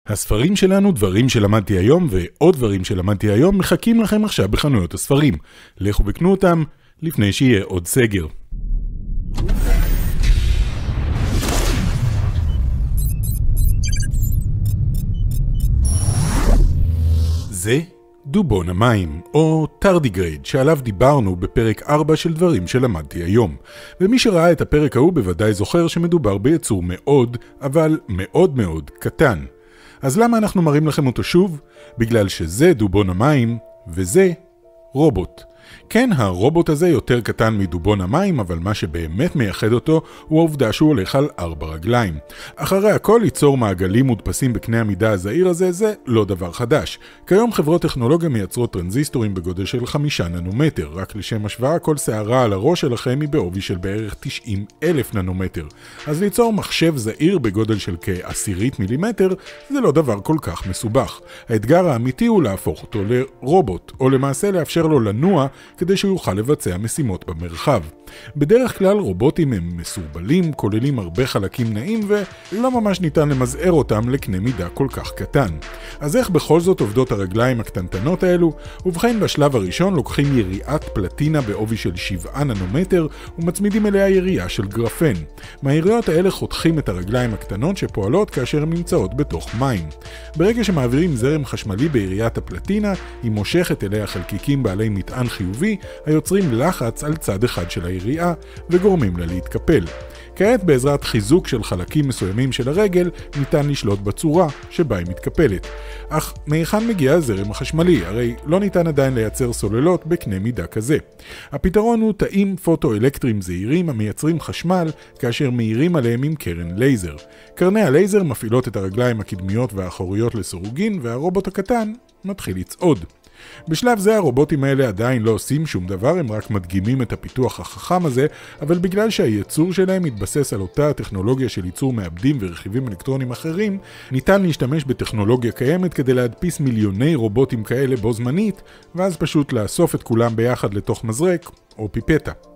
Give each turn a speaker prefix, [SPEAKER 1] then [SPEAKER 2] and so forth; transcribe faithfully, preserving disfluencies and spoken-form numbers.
[SPEAKER 1] הספרים שלנו, דברים שלמדתי היום ועוד דברים שלמדתי היום מחכים לכם עכשיו בחנויות הספרים. לכו וקנו אותם לפני שיהיה עוד סגר. זה דובון המים, או טרדיגרייד, שעליו דיברנו בפרק ארבע של דברים שלמדתי היום. ומי שראה את הפרק ההוא בוודאי זוכר שמדובר ביצור מאוד, אבל מאוד מאוד קטן. אז למה אנחנו מראים לכם אותו שוב? בגלל שזה דובון המים, וזה רובוט. כן, הרובוט הזה יותר קטן מדובון המים, אבל מה שבאמת מייחד אותו הוא העובדה שהוא הולך על ארבע רגליים. אחרי הכל, ליצור מעגלים מודפסים בקנה המידה הזעיר הזה זה לא דבר חדש. כיום חברות טכנולוגיה מייצרות טרנזיסטורים בגודל של חמישה ננומטר. רק לשם השוואה, כל שערה על הראש שלכם היא בעובי של בערך תשעים אלף ננומטר. אז ליצור מחשב זעיר בגודל של כעשירית מילימטר זה לא דבר כל כך מסובך. האתגר האמיתי הוא להפוך אותו לרובוט, או למעשה לאפשר לו לנוע כדי שהוא יוכל לבצע משימות במרחב. בדרך כלל רובוטים הם מסורבלים, כוללים הרבה חלקים נעים ולא ממש ניתן למזער אותם לקנה מידה כל כך קטן. אז איך בכל זאת עובדות הרגליים הקטנטנות האלו? ובכן, בשלב הראשון לוקחים יריעת פלטינה בעובי של שבעה ננומטר ומצמידים אליה יריעה של גרפן. מהיריעות האלה חותכים את הרגליים הקטנות שפועלות כאשר הן נמצאות בתוך מים. ברגע שמעבירים זרם חשמלי ביריעת הפלטינה, היא מושכת אליה חלקיקים בעלי מטען חיובי היוצרים לחץ על צד אחד של היריעה וגורמים לה להתקפל. כעת בעזרת חיזוק של חלקים מסוימים של הרגל ניתן לשלוט בצורה שבה היא מתקפלת. אך מהיכן מגיע הזרם החשמלי? הרי לא ניתן עדיין לייצר סוללות בקנה מידה כזה. הפתרון הוא תאים פוטואלקטריים זעירים המייצרים חשמל כאשר מאירים עליהם עם קרן לייזר. קרני הלייזר מפעילות את הרגליים הקדמיות והאחוריות לסירוגין והרובוט הקטן מתחיל לצעוד. בשלב זה הרובוטים האלה עדיין לא עושים שום דבר, הם רק מדגימים את הפיתוח החכם הזה, אבל בגלל שהייצור שלהם מתבסס על אותה הטכנולוגיה של ייצור מעבדים ורכיבים אלקטרונים אחרים, ניתן להשתמש בטכנולוגיה קיימת כדי להדפיס מיליוני רובוטים כאלה בו זמנית, ואז פשוט לאסוף את כולם ביחד לתוך מזרק או פיפטה.